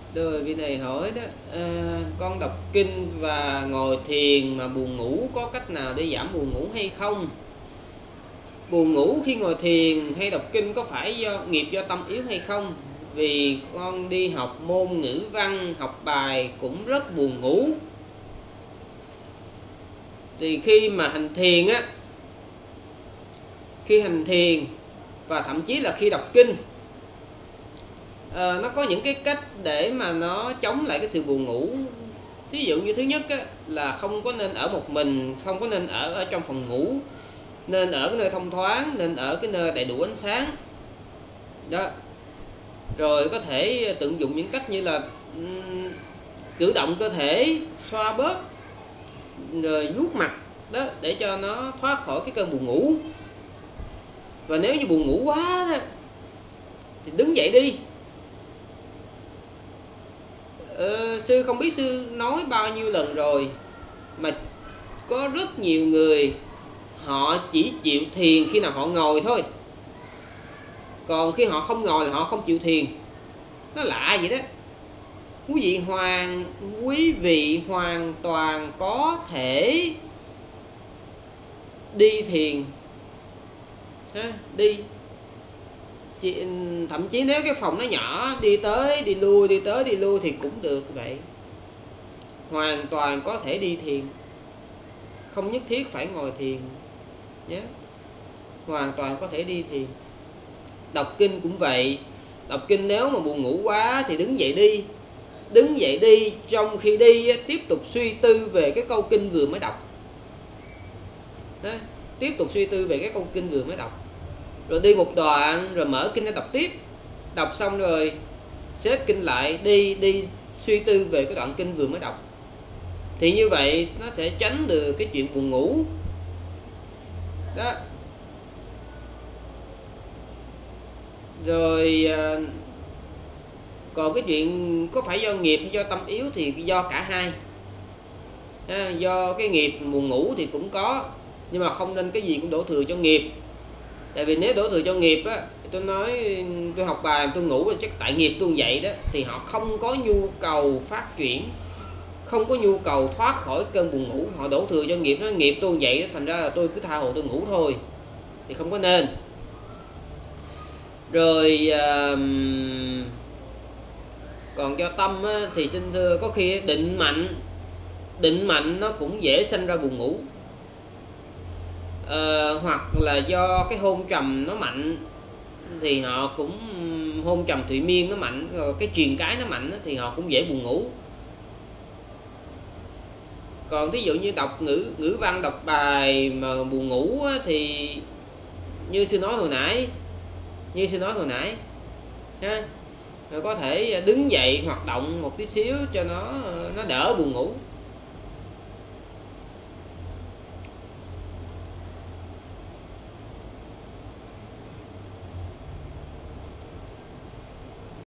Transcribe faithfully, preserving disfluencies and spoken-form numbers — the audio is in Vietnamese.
Rồi vị này hỏi đó, à, con đọc kinh và ngồi thiền mà buồn ngủ, có cách nào để giảm buồn ngủ hay không? Buồn ngủ khi ngồi thiền hay đọc kinh có phải do nghiệp do tâm yếu hay không? Vì con đi học môn ngữ văn, học bài cũng rất buồn ngủ. Thì khi mà hành thiền á, khi hành thiền và thậm chí là khi đọc kinh, à, nó có những cái cách để mà nó chống lại cái sự buồn ngủ. Thí dụ như thứ nhất á, là không có nên ở một mình, không có nên ở ở trong phòng ngủ, nên ở cái nơi thông thoáng, nên ở cái nơi đầy đủ ánh sáng đó. Rồi có thể tận dụng những cách như là um, cử động cơ thể, xoa bóp, rồi vuốt mặt đó, để cho nó thoát khỏi cái cơn buồn ngủ. Và nếu như buồn ngủ quá đó, thì đứng dậy đi. ờ, Sư không biết sư nói bao nhiêu lần rồi, mà có rất nhiều người họ chỉ chịu thiền khi nào họ ngồi thôi, còn khi họ không ngồi là họ không chịu thiền. Nó lạ vậy đó. Quý vị hoàn quý vị hoàn toàn có thể đi thiền ha, đi Chị, thậm chí nếu cái phòng nó nhỏ, đi tới đi lui đi tới đi lui thì cũng được vậy. Hoàn toàn có thể đi thiền, không nhất thiết phải ngồi thiền nhé. Hoàn toàn có thể đi thiền. Đọc kinh cũng vậy. Đọc kinh nếu mà buồn ngủ quá thì đứng dậy đi. Đứng dậy đi, trong khi đi tiếp tục suy tư về cái câu kinh vừa mới đọc đó. Tiếp tục suy tư về cái câu kinh vừa mới đọc. Rồi đi một đoạn rồi mở kinh để đọc tiếp. Đọc xong rồi xếp kinh lại, đi đi suy tư về cái đoạn kinh vừa mới đọc. Thì như vậy nó sẽ tránh được cái chuyện buồn ngủ đó. Rồi còn cái chuyện có phải do nghiệp hay do tâm yếu thì do cả hai ha. Do cái nghiệp buồn ngủ thì cũng có, nhưng mà không nên cái gì cũng đổ thừa cho nghiệp. Tại vì nếu đổ thừa cho nghiệp á, tôi nói tôi học bài tôi ngủ chắc tại nghiệp tôi vậy đó, thì họ không có nhu cầu phát triển, không có nhu cầu thoát khỏi cơn buồn ngủ. Họ đổ thừa cho nghiệp, nó nghiệp tôi vậy đó, thành ra là tôi cứ tha hồ tôi ngủ thôi, thì không có nên. Rồi uh, còn do tâm á, thì xin thưa có khi định mạnh định mạnh nó cũng dễ sinh ra buồn ngủ. À, hoặc là do cái hôn trầm nó mạnh thì họ cũng hôn trầm thụy miên nó mạnh, rồi cái truyền cái nó mạnh thì họ cũng dễ buồn ngủ. Còn ví dụ như đọc ngữ ngữ văn, đọc bài mà buồn ngủ á, thì như sư nói hồi nãy như sư nói hồi nãy ha, rồi có thể đứng dậy hoạt động một tí xíu cho nó nó đỡ buồn ngủ.